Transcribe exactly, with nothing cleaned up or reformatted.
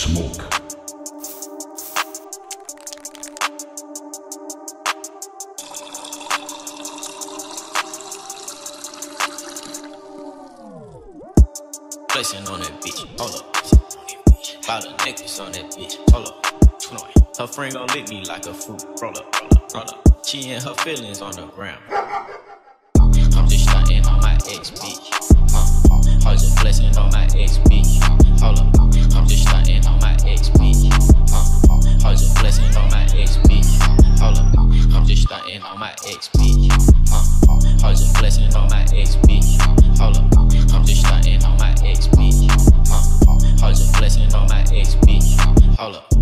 smoke. Flexing on that bitch, hold up. Bought a necklace on that bitch, hold up. Her friend gon' lick me like a fruit, roll up, roll up, roll up. She and her feelings on the ground. I'm just stunting on my ex bitch. Huh. I'm just flexing on my ex bitch. Hold up. I'm just stunting on my ex bitch. Huh. I'm just flexing on my ex bitch. Hold up. I'm just stunting on my ex bitch. Huh. I'm just flexing on my ex bitch. Hold up. I'm just stunting on my ex bitch. Huh. I'm just flexing on my ex bitch. Hold up.